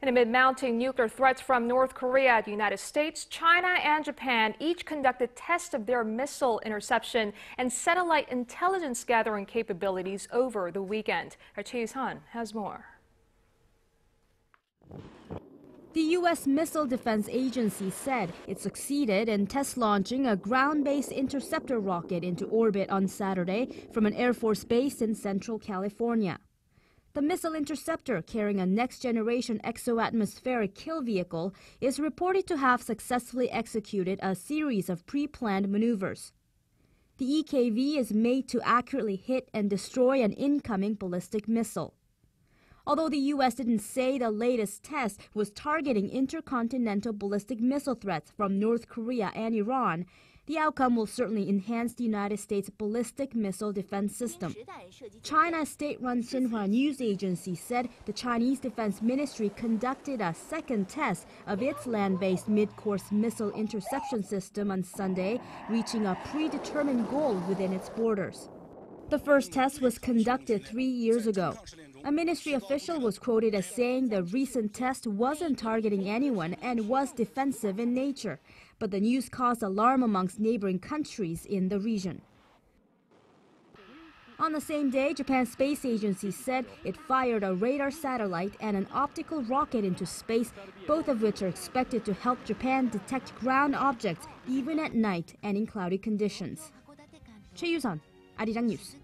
And amid mounting nuclear threats from North Korea, the United States, China, and Japan each conducted tests of their missile interception and satellite intelligence gathering capabilities over the weekend. Our Choi Sun has more. The U.S. Missile Defense Agency said it succeeded in test launching a ground-based interceptor rocket into orbit on Saturday from an Air Force base in Central California. The missile interceptor, carrying a next-generation exoatmospheric kill vehicle, is reported to have successfully executed a series of pre-planned maneuvers. The EKV is made to accurately hit and destroy an incoming ballistic missile. Although the U.S. didn't say the latest test was targeting intercontinental ballistic missile threats from North Korea and Iran, the outcome will certainly enhance the United States' ballistic missile defense system. China's state-run Xinhua news agency said the Chinese Defense Ministry conducted a second test of its land-based mid-course missile interception system on Sunday, reaching a predetermined goal within its borders. The first test was conducted 3 years ago. A ministry official was quoted as saying the recent test wasn't targeting anyone and was defensive in nature, but the news caused alarm amongst neighboring countries in the region. On the same day, Japan's space agency said it fired a radar satellite and an optical rocket into space, both of which are expected to help Japan detect ground objects even at night and in cloudy conditions. Choi Arirang News.